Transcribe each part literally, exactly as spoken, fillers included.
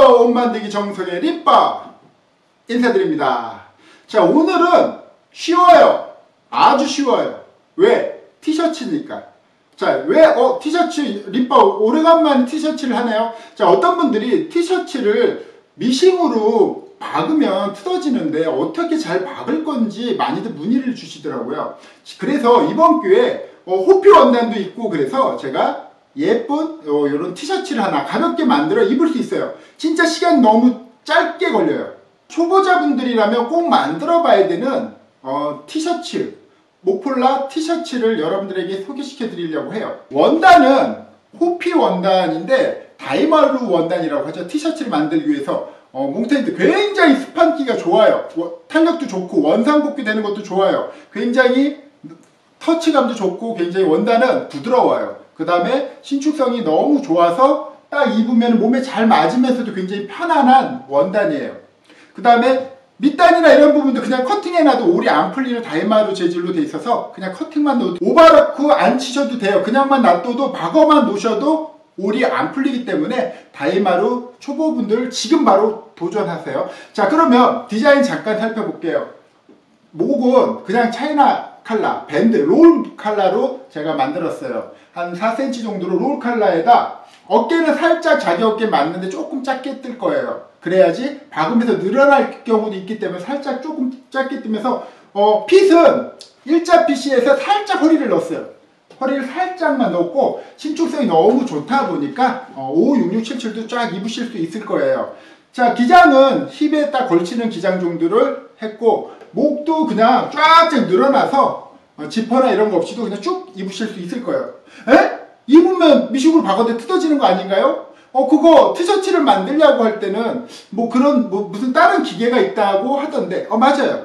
옷 만들기 정석의 립바 인사드립니다. 자, 오늘은 쉬워요. 아주 쉬워요. 왜? 티셔츠니까. 자, 왜 어 티셔츠 립바 오래간만에 티셔츠를 하네요. 자, 어떤 분들이 티셔츠를 미싱으로 박으면 뜯어지는데 어떻게 잘 박을 건지 많이들 문의를 주시더라고요. 그래서 이번 기회에 어, 호피 원단도 있고, 그래서 제가 예쁜 어, 이런 티셔츠를 하나 가볍게 만들어 입을 수 있어요. 진짜 시간 너무 짧게 걸려요. 초보자분들이라면 꼭 만들어 봐야 되는 어, 티셔츠, 목폴라 티셔츠를 여러분들에게 소개시켜 드리려고 해요. 원단은 호피 원단인데 다이마루 원단이라고 하죠. 티셔츠를 만들기 위해서 어, 몽테인트 굉장히 스판기가 좋아요. 탄력도 좋고 원상복귀 되는 것도 좋아요. 굉장히 터치감도 좋고 굉장히 원단은 부드러워요. 그 다음에 신축성이 너무 좋아서 딱 입으면 몸에 잘 맞으면서도 굉장히 편안한 원단이에요. 그 다음에 밑단이나 이런 부분도 그냥 커팅해놔도 올이 안 풀리는 다이마루 재질로 돼 있어서 그냥 커팅만 넣어도 오버로크 안 치셔도 돼요. 그냥만 놔둬도 박어만 놓으셔도 올이 안 풀리기 때문에 다이마루 초보분들 지금 바로 도전하세요. 자, 그러면 디자인 잠깐 살펴볼게요. 목은 그냥 차이나 칼라, 밴드, 롤 칼라로 제가 만들었어요. 한 사 센티미터 정도로 롤 칼라에다 어깨는 살짝 자기 어깨에 맞는데 조금 작게 뜰 거예요. 그래야지 박으면서 늘어날 경우도 있기 때문에 살짝 조금 작게 뜨면서 어, 핏은 일자 핏에서 살짝 허리를 넣었어요. 허리를 살짝만 넣고 신축성이 너무 좋다 보니까 어, 오, 육, 육, 칠, 칠도 쫙 입으실 수 있을 거예요. 자, 기장은 힙에 딱 걸치는 기장 정도를 했고, 목도 그냥 쫙쫙 늘어나서 어, 지퍼나 이런 거 없이도 그냥 쭉 입으실 수 있을 거예요. 에? 입으면 미식으로 박았는데 뜯어지는 거 아닌가요? 어, 그거 티셔츠를 만들려고 할 때는 뭐 그런 뭐 무슨 다른 기계가 있다고 하던데, 어, 맞아요.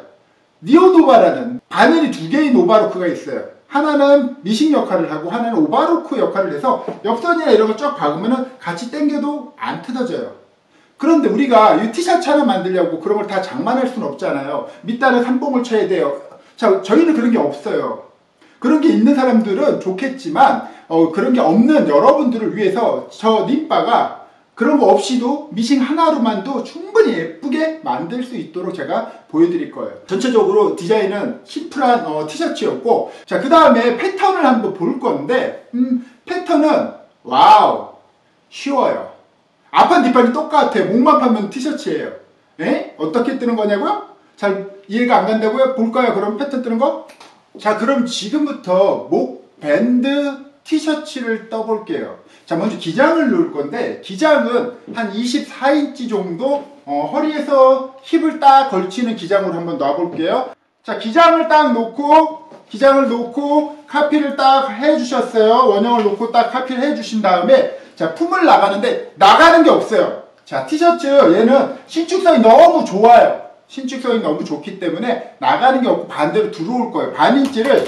니오노바라는 바늘이 두 개의 노바로크가 있어요. 하나는 미싱 역할을 하고 하나는 오바로크 역할을 해서 옆선이나 이런 거 쫙 박으면은 같이 당겨도 안 뜯어져요. 그런데 우리가 이 티셔츠 하나 만들려고 그런 걸 다 장만할 수는 없잖아요. 밑단은 삼봉을 쳐야 돼요. 자, 저희는 그런 게 없어요. 그런 게 있는 사람들은 좋겠지만 어, 그런 게 없는 여러분들을 위해서 저 립바가 그런 거 없이도 미싱 하나로만도 충분히 예쁘게 만들 수 있도록 제가 보여드릴 거예요. 전체적으로 디자인은 심플한 어, 티셔츠였고, 자, 그 다음에 패턴을 한번 볼 건데, 음, 패턴은 와우, 쉬워요. 앞판 뒷판이 똑같아요. 목만 파면 티셔츠예요. 에? 어떻게 뜨는 거냐고요? 잘 이해가 안 간다고요? 볼까요? 그럼 패턴 뜨는 거? 자, 그럼 지금부터 목 밴드 티셔츠를 떠볼게요. 자, 먼저 기장을 넣을 건데, 기장은 한 이십사 인치 정도 어, 허리에서 힙을 딱 걸치는 기장으로 한번 놔볼게요. 자, 기장을 딱 놓고 기장을 놓고 카피를 딱 해주셨어요. 원형을 놓고 딱 카피를 해주신 다음에, 자, 품을 나가는데 나가는 게 없어요. 자, 티셔츠 얘는 신축성이 너무 좋아요. 신축성이 너무 좋기 때문에 나가는 게 없고 반대로 들어올 거예요. 반인치를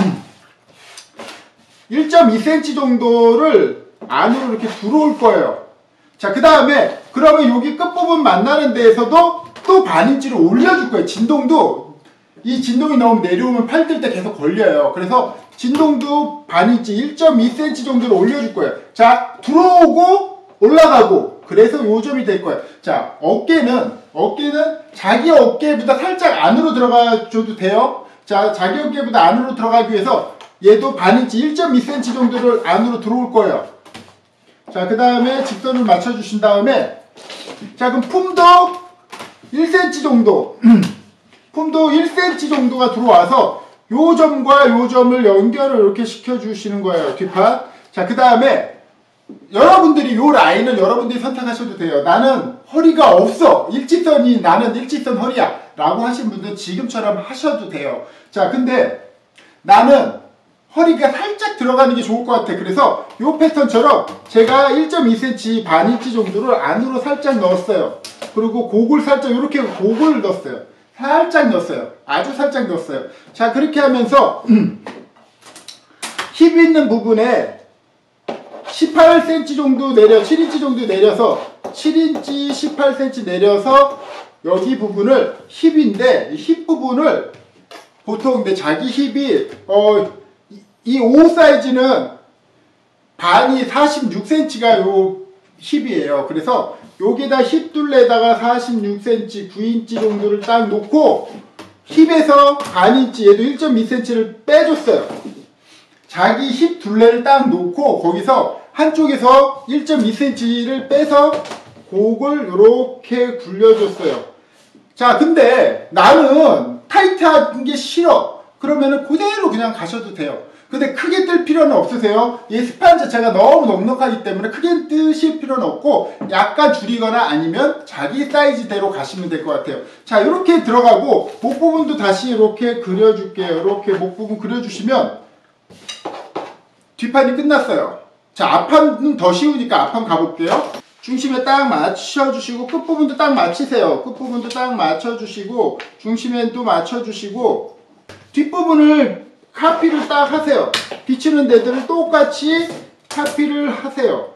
일 점 이 센티미터 정도를 안으로 이렇게 들어올 거예요. 자, 그 다음에 그러면 여기 끝부분 만나는 데에서도 또 반인치를 올려줄 거예요. 진동도 이 진동이 너무 내려오면 팔 뜰 때 계속 걸려요. 그래서 진동도 반인치 일 점 이 센티미터 정도로 올려줄 거예요. 자, 들어오고 올라가고, 그래서 요점이 될 거예요. 자, 어깨는 어깨는 자기 어깨보다 살짝 안으로 들어가 줘도 돼요. 자, 자기 어깨보다 안으로 들어가기 위해서 얘도 반인치 일 점 이 센티미터 정도를 안으로 들어올 거예요. 자, 그 다음에 직선을 맞춰주신 다음에, 자, 그럼 품도 일 센티미터 정도 품도 일 센티미터 정도가 들어와서 요 점과 요 점을 연결을 이렇게 시켜주시는 거예요. 뒷판. 자, 그 다음에 여러분들이 요 라인을 여러분들이 선택하셔도 돼요. 나는 허리가 없어, 일직선이 나는 일직선 허리야 라고 하신 분들은 지금처럼 하셔도 돼요. 자, 근데 나는 허리가 살짝 들어가는 게 좋을 것 같아. 그래서 요 패턴처럼 제가 일 점 이 센티미터 반인치 정도를 안으로 살짝 넣었어요. 그리고 곡을 살짝 이렇게 곡을 넣었어요. 살짝 넣었어요. 아주 살짝 넣었어요. 자, 그렇게 하면서 힙 있는 부분에 십팔 센티미터 정도 내려, 칠 인치 정도 내려서 칠 인치 십팔 센티미터 내려서 여기 부분을 힙인데, 이 힙 부분을 보통 근데 자기 힙이 어, 이 옷 사이즈는 반이 사십육 센티미터가 요 십이에요. 그래서 여기다 십 둘레에다가 사십육 센티미터, 구 인치 정도를 딱 놓고 십에서 반 인치, 얘도 일 점 이 센티미터를 빼줬어요. 자기 십 둘레를 딱 놓고 거기서 한쪽에서 일 점 이 센티미터를 빼서 그걸 이렇게 굴려줬어요. 자, 근데 나는 타이트한 게 싫어. 그러면은 그대로 그냥 가셔도 돼요. 근데 크게 뜰 필요는 없으세요. 이 스판 자체가 너무 넉넉하기 때문에 크게 뜨실 필요는 없고 약간 줄이거나 아니면 자기 사이즈대로 가시면 될 것 같아요. 자, 이렇게 들어가고 목 부분도 다시 이렇게 그려줄게요. 이렇게 목 부분 그려주시면 뒷판이 끝났어요. 자, 앞판은 더 쉬우니까 앞판 가볼게요. 중심에 딱 맞춰주시고 끝부분도 딱 맞추세요. 끝부분도 딱 맞춰주시고 중심에 또 맞춰주시고 뒷부분을 카피를 딱 하세요. 비치는 데들을 똑같이 카피를 하세요.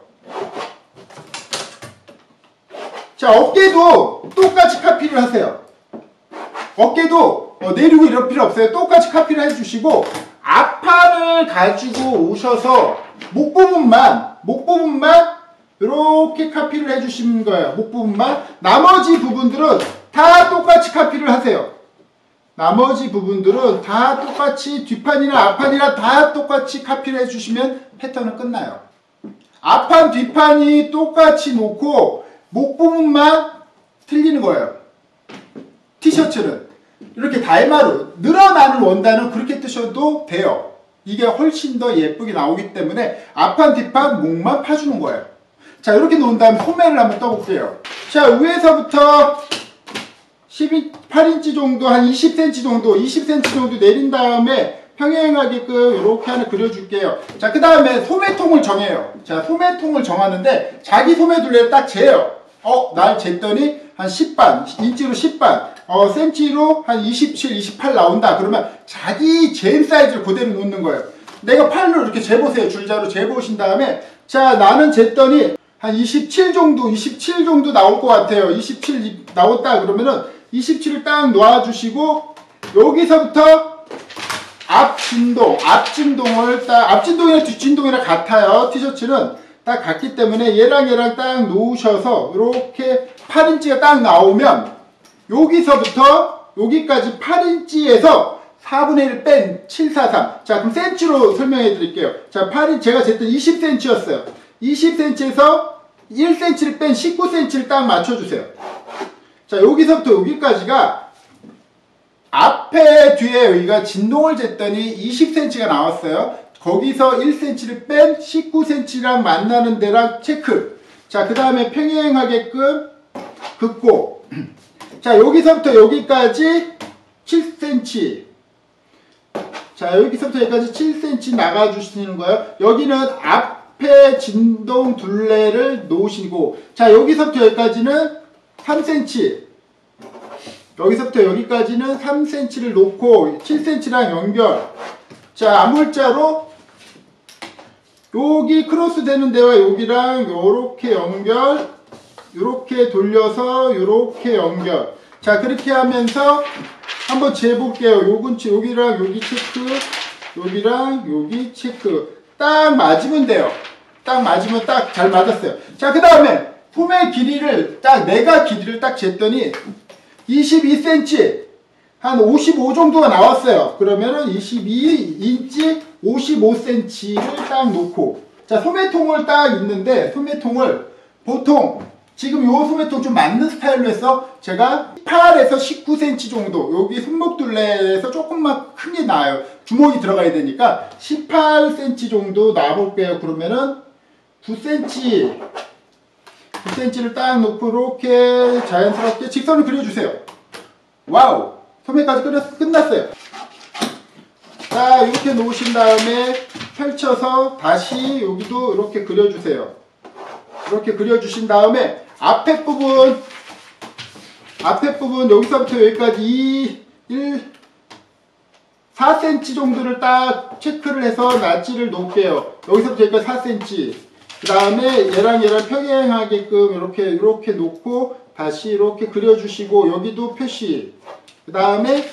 자, 어깨도 똑같이 카피를 하세요. 어깨도 어, 내리고 이럴 필요 없어요. 똑같이 카피를 해주시고 앞판을 가지고 오셔서 목 부분만 목 부분만 이렇게 카피를 해주시는 거예요. 목 부분만. 나머지 부분들은 다 똑같이 카피를 하세요. 나머지 부분들은 다 똑같이 뒷판이나 앞판이나 다 똑같이 카피를 해주시면 패턴은 끝나요. 앞판 뒷판이 똑같이 놓고 목 부분만 틀리는 거예요. 티셔츠는 이렇게 달마루 늘어나는 원단은 그렇게 뜨셔도 돼요. 이게 훨씬 더 예쁘게 나오기 때문에 앞판 뒷판 목만 파주는 거예요. 자, 이렇게 놓은 다음 소매를 한번 떠볼게요. 자, 위에서부터 십팔 인치 정도, 한 이십 센티미터 정도, 이십 센티미터 정도 내린 다음에 평행하게끔 이렇게 하나 그려줄게요. 자, 그 다음에 소매통을 정해요. 자, 소매통을 정하는데 자기 소매 둘레를 딱 재요. 어, 날 쟀더니 한 십 반, 인치로 십 반, 어, 센치로 한 이십칠, 이십팔 나온다. 그러면 자기 잰 사이즈를 그대로 놓는 거예요. 내가 팔로 이렇게 재보세요. 줄자로 재보신 다음에 자, 나는 쟀더니 한 이십칠 정도, 이십칠 정도 나올 것 같아요. 이십칠 나왔다 그러면은 이십칠을 딱 놔주시고 여기서부터 앞진동, 앞진동을 딱 앞진동이랑 뒷진동이랑 같아요. 티셔츠는 딱 같기 때문에 얘랑 얘랑 딱 놓으셔서 이렇게 팔 인치가 딱 나오면 여기서부터 여기까지 팔 인치에서 사분의 일 뺀 칠사삼. 자, 그럼 센치로 설명해 드릴게요. 자, 팔 인치 제가 쟀더니 이십 센티미터였어요. 이십 센티미터에서 일 센티미터를 뺀 십구 센티미터를 딱 맞춰주세요. 자, 여기서부터 여기까지가 앞에 뒤에 여기가 진동을 쟀더니 이십 센티미터가 나왔어요. 거기서 일 센티미터를 뺀 십구 센티미터랑 만나는 데랑 체크. 자, 그 다음에 평행하게끔 긋고 자, 여기서부터 여기까지 칠 센티미터. 자, 여기서부터 여기까지 칠 센티미터 나가주시는 거예요. 여기는 앞에 진동 둘레를 놓으시고 자, 여기서부터 여기까지는 삼 센티미터. 여기서부터 여기까지는 삼 센티미터를 놓고 칠 센티미터랑 연결. 자, 암홀자로 여기 크로스 되는 데와 여기랑 요렇게 연결, 요렇게 돌려서 요렇게 연결. 자, 그렇게 하면서 한번 재볼게요. 요건 여기랑 여기 체크, 여기랑 여기 체크. 딱 맞으면 돼요. 딱 맞으면 딱 잘 맞았어요. 자, 그 다음에 소매 길이를 딱 내가 길이를 딱 쟀더니 이십이 센티미터, 한 오십오 정도가 나왔어요. 그러면은 이십이 인치 오십오 센티미터를 딱 놓고 자, 소매통을 딱 있는데 소매통을 보통 지금 요 소매통 좀 맞는 스타일로 해서 제가 십팔에서 십구 센티미터 정도, 여기 손목둘레에서 조금만 큰 게 나아요. 주먹이 들어가야 되니까 십팔 센티미터 정도 놔볼게요. 그러면은 구 센티미터, 구 센티미터를 딱 놓고 이렇게 자연스럽게 직선을 그려주세요. 와우! 소매까지 끝났, 끝났어요. 자, 이렇게 놓으신 다음에 펼쳐서 다시 여기도 이렇게 그려주세요. 이렇게 그려주신 다음에 앞에 부분, 앞에 부분 여기서부터 여기까지 이, 일, 사 센티미터 정도를 딱 체크를 해서 낫지를 놓을게요. 여기서부터 여기까지 사 센티미터. 그 다음에 얘랑 얘랑 평행하게끔 이렇게 이렇게 놓고 다시 이렇게 그려주시고 여기도 표시. 그 다음에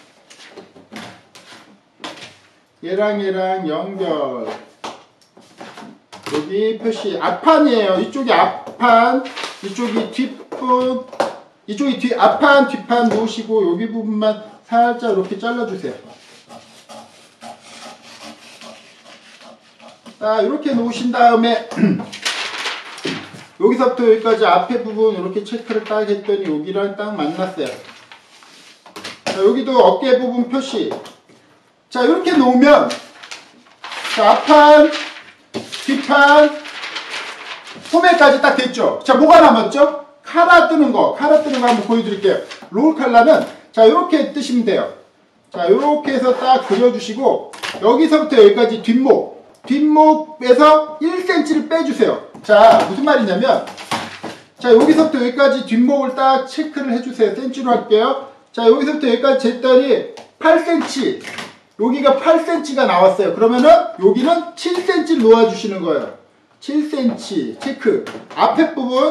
얘랑 얘랑 연결. 여기 표시. 앞판이에요. 이쪽이 앞, 앞판, 이쪽이 뒷분, 이쪽이 뒤, 앞판, 뒷판 놓으시고 여기 부분만 살짝 이렇게 잘라주세요. 자, 이렇게 놓으신 다음에 여기서부터 여기까지 앞에 부분 이렇게 체크를 딱 했더니 여기랑 딱 만났어요. 자, 여기도 어깨 부분 표시. 자, 이렇게 놓으면 자, 앞판, 뒷판, 소매까지 딱 됐죠. 자, 뭐가 남았죠? 카라 뜨는 거. 카라 뜨는 거 한번 보여드릴게요. 롤 칼라는 자, 이렇게 뜨시면 돼요. 자, 이렇게 해서 딱 그려주시고 여기서부터 여기까지 뒷목. 뒷목에서 일 센티미터를 빼주세요. 자, 무슨 말이냐면 자, 여기서부터 여기까지 뒷목을 딱 체크를 해주세요. 센치로 할게요. 자, 여기서부터 여기까지 쟀더니 팔 센티미터. 여기가 팔 센티미터가 나왔어요. 그러면은 여기는 칠 센티미터를 놓아주시는 거예요. 칠 센티미터 체크. 앞에 부분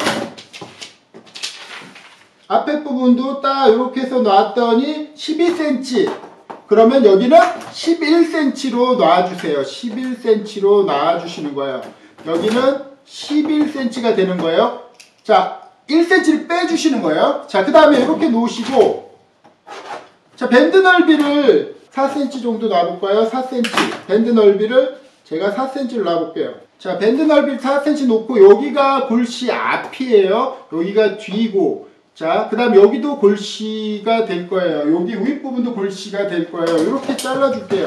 앞에 부분도 딱 이렇게 해서 놨더니 십이 센티미터. 그러면 여기는 십일 센티미터로 놔주세요. 십일 센티미터로 놔주시는 거예요. 여기는 십일 센티미터가 되는 거예요. 자, 일 센티미터를 빼주시는 거예요. 자, 그 다음에 이렇게 놓으시고 자, 밴드 넓이를 사 센티미터 정도 놔볼까요? 사 센티미터. 밴드 넓이를 제가 사 센티미터를 놔볼게요. 자, 밴드 넓이 사 센티미터 놓고 여기가 골씨 앞이에요. 여기가 뒤고 자, 그 다음 여기도 골씨가 될 거예요. 여기 윗부분도 골씨가 될 거예요. 이렇게 잘라줄게요.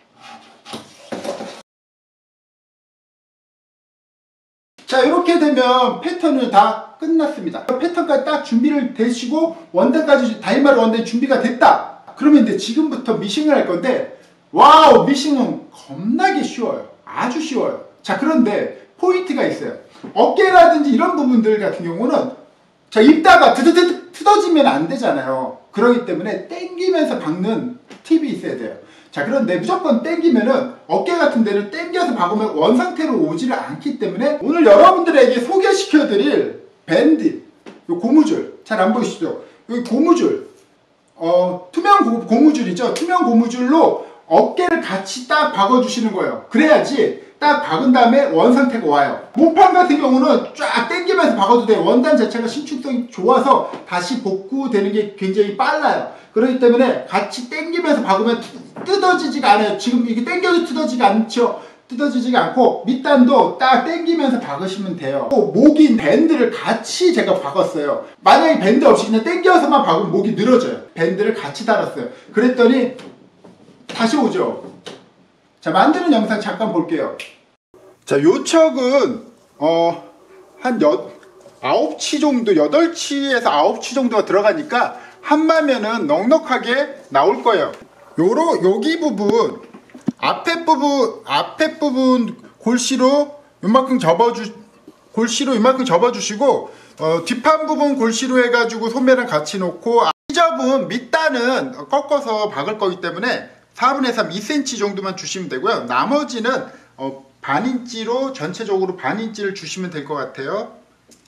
자, 이렇게 되면 패턴은 다 끝났습니다. 패턴까지 딱 준비를 되시고 원단까지 다이마르 원단이 준비가 됐다. 그러면 이제 지금부터 미싱을 할 건데 와우, 미싱은 겁나게 쉬워요. 아주 쉬워요. 자, 그런데 포인트가 있어요. 어깨라든지 이런 부분들 같은 경우는 자, 입다가 드드드 뜯어지면 안 되잖아요. 그렇기 때문에 당기면서 박는 팁이 있어야 돼요. 자, 그런데 무조건 당기면은 어깨 같은 데를 당겨서 박으면 원상태로 오지를 않기 때문에 오늘 여러분들에게 소개시켜드릴 밴드, 요 고무줄 잘 안 보이시죠? 여기 고무줄, 어, 투명 고, 고무줄이죠. 투명 고무줄로 어깨를 같이 딱 박아주시는 거예요. 그래야지 딱 박은 다음에 원상태가 와요. 몸판 같은 경우는 쫙 당기면서 박아도 돼요. 원단 자체가 신축성이 좋아서 다시 복구되는 게 굉장히 빨라요. 그렇기 때문에 같이 당기면서 박으면 뜯어지지가 않아요. 지금 이게 당겨도 뜯어지지가 않죠. 뜯어지지가 않고 밑단도 딱 당기면서 박으시면 돼요. 또 목인 밴드를 같이 제가 박았어요. 만약에 밴드 없이 그냥 당겨서만 박으면 목이 늘어져요. 밴드를 같이 달았어요. 그랬더니 다시 오죠. 자, 만드는 영상 잠깐 볼게요. 자, 요 척은 어, 한 여, 아홉 치 정도, 여덟 치에서 아홉 치 정도가 들어가니까 한마면은 넉넉하게 나올 거예요. 요로 여기 부분 앞에 부분 앞에 부분 골씨로 요만큼 접어주 골씨로 요만큼 접어주시고 어, 뒷판 부분 골씨로 해가지고 소매랑 같이 놓고 이 접은 밑단은 꺾어서 박을 거기 때문에 사분의 삼, 이 센티미터 정도만 주시면 되고요. 나머지는 어, 반 인치로 전체적으로 반 인치를 주시면 될 것 같아요.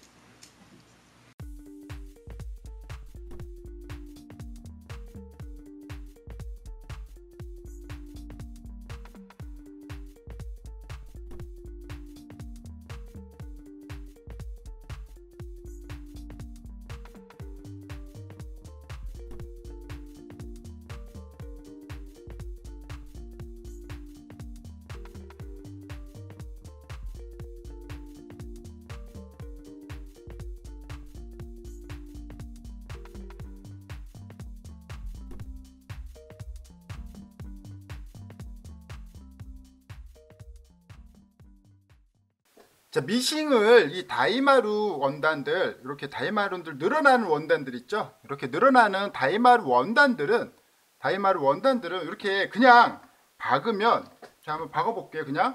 자, 미싱을 이 다이마루 원단들, 이렇게 다이마루들 늘어나는 원단들 있죠? 이렇게 늘어나는 다이마루 원단들은 다이마루 원단들은 이렇게 그냥 박으면, 자, 한번 박아 볼게요. 그냥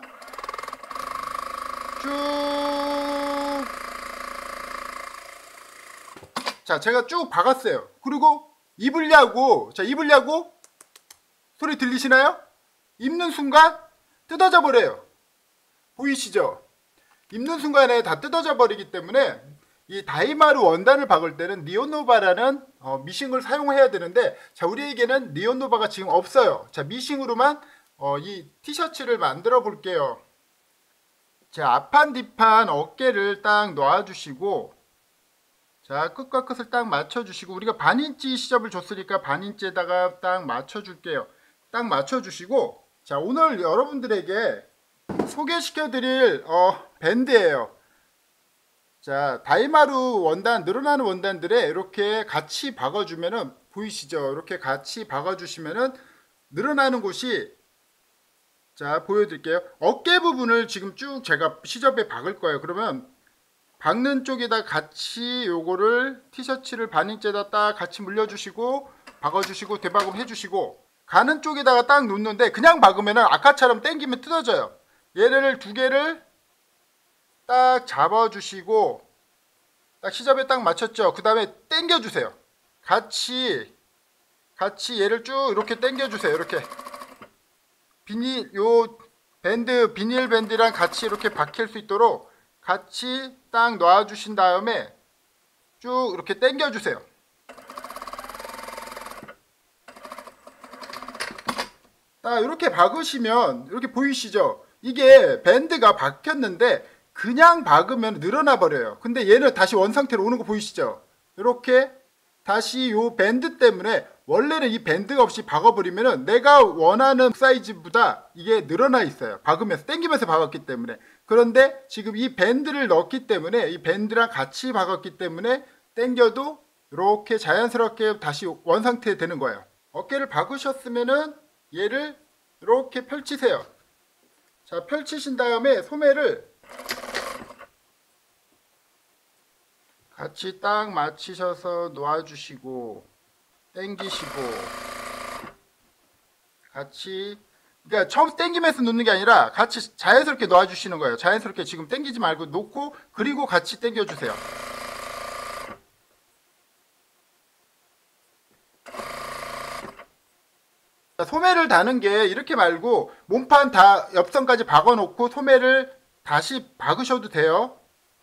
쭉. 자, 제가 쭉 박았어요. 그리고 입으려고, 자, 입으려고 소리 들리시나요? 입는 순간 뜯어져 버려요. 보이시죠? 입는 순간에 다 뜯어져 버리기 때문에 이 다이마루 원단을 박을 때는 니온노바라는 어, 미싱을 사용해야 되는데, 자, 우리에게는 니온노바가 지금 없어요. 자, 미싱으로만 어, 이 티셔츠를 만들어 볼게요. 자, 앞판 뒷판 어깨를 딱 놔주시고, 자, 끝과 끝을 딱 맞춰주시고, 우리가 반인치 시접을 줬으니까 반인치에다가 딱 맞춰줄게요. 딱 맞춰주시고, 자, 오늘 여러분들에게 소개시켜드릴 어, 밴드예요. 자, 다이마루 원단, 늘어나는 원단들에 이렇게 같이 박아주면은, 보이시죠? 이렇게 같이 박아주시면은 늘어나는 곳이, 자, 보여드릴게요. 어깨 부분을 지금 쭉 제가 시접에 박을 거예요. 그러면 박는 쪽에다 같이 요거를 티셔츠를 반인치에다 딱 같이 물려주시고 박아주시고 대박음 해주시고, 가는 쪽에다가 딱 놓는데 그냥 박으면은 아까처럼 당기면 뜯어져요. 얘를 두 개를 딱 잡아주시고 딱 시접에 딱 맞췄죠. 그 다음에 당겨주세요. 같이 같이 얘를 쭉 이렇게 당겨주세요. 이렇게 비닐, 요 밴드, 비닐 밴드랑 같이 이렇게 박힐 수 있도록 같이 딱 놔주신 다음에 쭉 이렇게 당겨주세요. 딱 이렇게 박으시면 이렇게 보이시죠? 이게 밴드가 박혔는데 그냥 박으면 늘어나 버려요. 근데 얘는 다시 원상태로 오는 거 보이시죠? 이렇게 다시 요 밴드 때문에, 원래는 이 밴드가 없이 박아버리면은 내가 원하는 사이즈보다 이게 늘어나 있어요. 박으면서, 당기면서 박았기 때문에. 그런데 지금 이 밴드를 넣었기 때문에, 이 밴드랑 같이 박았기 때문에 당겨도 이렇게 자연스럽게 다시 원상태 되는 거예요. 어깨를 박으셨으면은 얘를 이렇게 펼치세요. 자, 펼치신 다음에 소매를 같이 딱 맞추셔서 놓아주시고 당기시고 같이, 그러니까 처음 당기면서 놓는 게 아니라 같이 자연스럽게 놓아주시는 거예요. 자연스럽게 지금 당기지 말고 놓고, 그리고 같이 당겨주세요. 소매를 다는 게 이렇게 말고 몸판 다 옆선까지 박아 놓고 소매를 다시 박으셔도 돼요.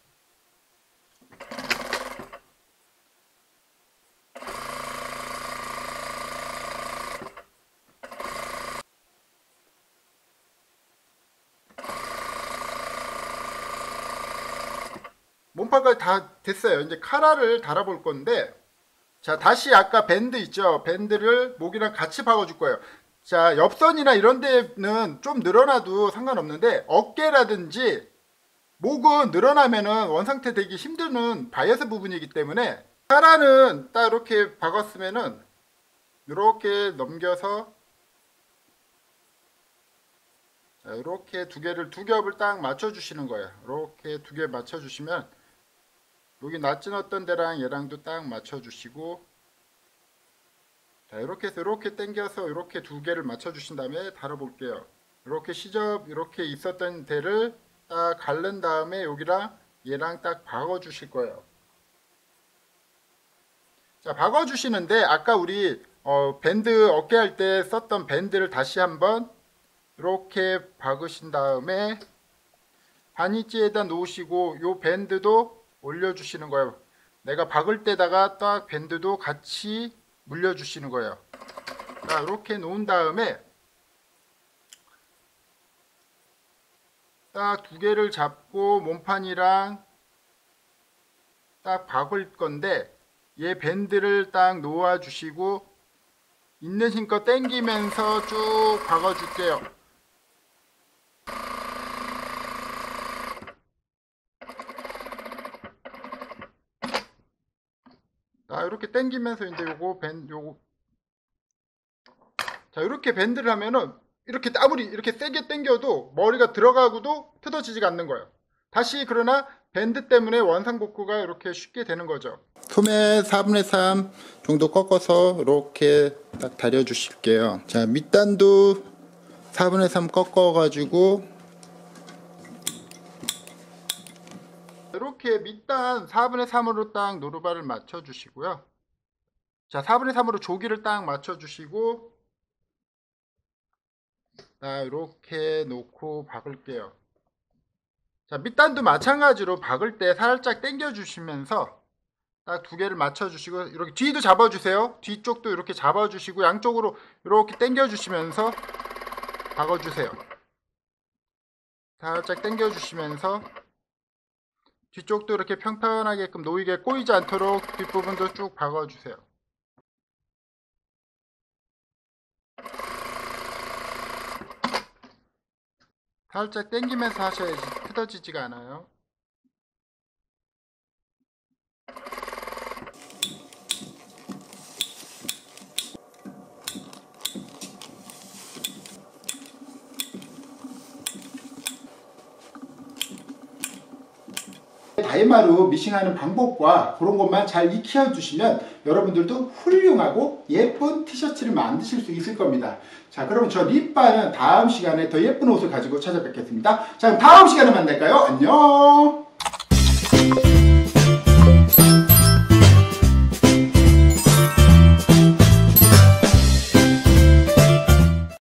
몸판까지 다 됐어요. 이제 카라를 달아볼 건데, 자, 다시 아까 밴드 있죠? 밴드를 목이랑 같이 박아줄 거예요. 자, 옆선이나 이런 데는 좀 늘어나도 상관없는데 어깨라든지 목은 늘어나면은 원상태 되기 힘드는 바이어스 부분이기 때문에, 카라는 딱 이렇게 박았으면은 이렇게 넘겨서, 자, 이렇게 두 개를, 두 겹을 딱 맞춰주시는 거예요. 이렇게 두 개 맞춰주시면 여기 낫진 어떤 데랑 얘랑도 딱 맞춰주시고, 자, 이렇게 해서 이렇게 당겨서 이렇게 두 개를 맞춰주신 다음에 달아볼게요. 이렇게 시접 이렇게 있었던 데를 딱 갈른 다음에 여기랑 얘랑 딱 박아주실 거예요. 자, 박아주시는데 아까 우리 어, 밴드 어깨 할 때 썼던 밴드를 다시 한번 이렇게 박으신 다음에 반인치에다 놓으시고 요 밴드도 올려주시는 거예요. 내가 박을 때다가 딱 밴드도 같이 물려주시는 거예요. 자, 이렇게 놓은 다음에 딱 두 개를 잡고 몸판이랑 딱 박을 건데, 얘 밴드를 딱 놓아 주시고 있는 힘껏 당기면서 쭉 박아 줄게요. 자, 이렇게 당기면서 이제 요거 밴드, 요거, 자, 이렇게 밴드를 하면은 이렇게 아무리 이렇게 세게 당겨도 머리가 들어가고도 뜯어지지가 않는 거예요. 다시, 그러나 밴드 때문에 원상복구가 이렇게 쉽게 되는 거죠. 소매 사분의 삼 정도 꺾어서 이렇게 딱 다려 주실게요. 자, 밑단도 사분의 삼 꺾어 가지고 이렇게 밑단 사분의 삼으로 딱 노루발을 맞춰 주시고요. 자, 사분의 삼으로 조기를 딱 맞춰 주시고, 자, 이렇게 놓고 박을게요. 자, 밑단도 마찬가지로 박을 때 살짝 당겨 주시면서 딱 두 개를 맞춰 주시고, 이렇게 뒤도 잡아 주세요. 뒤쪽도 이렇게 잡아 주시고 양쪽으로 이렇게 당겨 주시면서 박아 주세요. 살짝 당겨 주시면서 뒤쪽도 이렇게 평평하게끔 놓이게 꼬이지 않도록 뒷부분도 쭉 박아주세요. 살짝 당기면서 하셔야지 뜯어지지가 않아요. 다이마루 미싱하는 방법과 그런 것만 잘 익혀 주시면 여러분들도 훌륭하고 예쁜 티셔츠를 만드실 수 있을 겁니다. 자, 그러면 저 립바는 다음 시간에 더 예쁜 옷을 가지고 찾아뵙겠습니다. 자, 그럼 다음 시간에 만날까요? 안녕!